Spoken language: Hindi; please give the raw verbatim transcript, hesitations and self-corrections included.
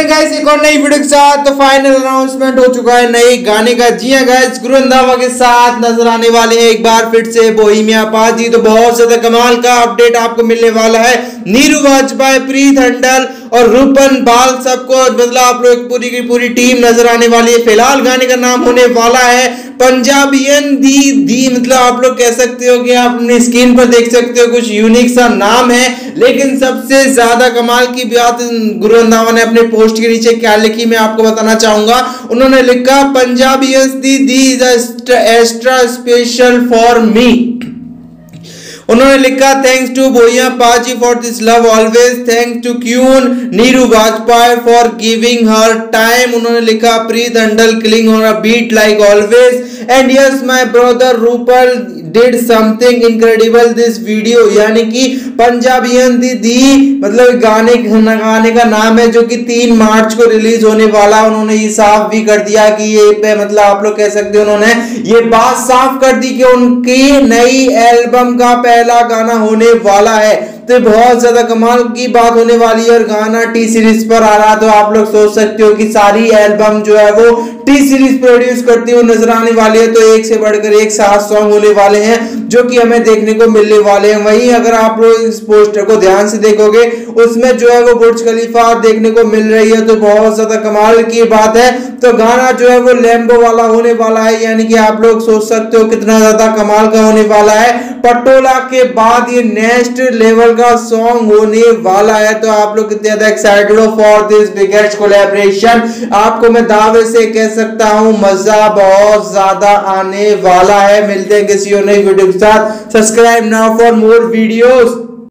गाइस एक और नई वीडियो के साथ तो फाइनल अनाउंसमेंट हो चुका है नई गाने का। जी हां गाइस, गुरु रंधावा के साथ नजर आने वाले हैं एक बार फिर से बोहेमिया पाजी। तो बहुत ज्यादा कमाल का अपडेट आपको मिलने वाला है। नीरू वाजपेयी, प्रीत हंडल और रूपन बाल सबको मतलब आप लोग पूरी की पूरी टीम नजर आने वाली है। फिलहाल गाने का नाम होने वाला है पंजाबियन दी दी, मतलब आप लोग कह सकते हो कि आप अपनी स्क्रीन पर देख सकते हो कुछ यूनिक सा नाम है। लेकिन सबसे ज्यादा कमाल की बात गुरु रंधावा ने अपने पोस्ट के नीचे क्या लिखी मैं आपको बताना चाहूंगा। उन्होंने लिखा पंजाबियन दी दी is extra special for me. उन्होंने लिखा थैंक्स टू बोहिया पाजी for this love always, thanks to queen Neeru Vajpayee for giving her time. उन्होंने लिखा Preet Hundal killing on a beat like always and yes my brother Rupal did something incredible this video. यानी कि पंजाबियन दी दी मतलब गाने गाने का नाम है जो कि तीन मार्च को रिलीज होने वाला। उन्होंने ये साफ भी कर दिया कि ये पे मतलब आप लोग कह सकते हो उन्होंने ये बात साफ कर दी कि उनकी नई एल्बम का पहला गाना होने वाला है। तो बहुत ज्यादा कमाल की बात होने वाली है और गाना टी सीरीज पर आ रहा। तो आप लोग सोच सकते हो कि सारी एल्बम जो है वो टी सीरीज प्रोड्यूस करती हुई नजर आने वाली है। तो एक से बढ़कर एक सात सॉन्ग होने वाले हैं जो कि हमें देखने को मिलने वाले हैं। वहीं अगर आप लोग इस पोस्टर को ध्यान से देखोगे उसमें जो है वो बुर्ज खलीफा देखने को मिल रही है। तो बहुत ज्यादा कमाल की बात है। तो गाना जो है वो लैम्बो वाला होने वाला है, यानी कि आप लोग सोच सकते हो कितना ज्यादा कमाल का होने वाला है। पटोला के बाद ये नेक्स्ट लेवल का सॉन्ग होने वाला है। तो आप लोग कितने ज्यादा एक्साइटेड हो फॉर दिस बिगेस्ट कोलैबोरेशन। आपको मैं दावे से कह सकता हूं मजा बहुत ज्यादा आने वाला है। मिलते हैं किसी और नई वीडियो के साथ। Subscribe now for more videos.